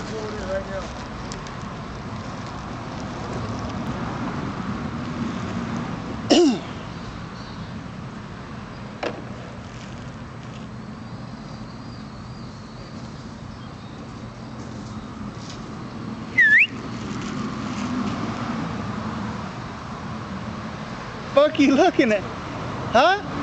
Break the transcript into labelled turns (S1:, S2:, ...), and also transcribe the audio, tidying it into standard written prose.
S1: pulling in right now.
S2: Fuck you looking at? Huh?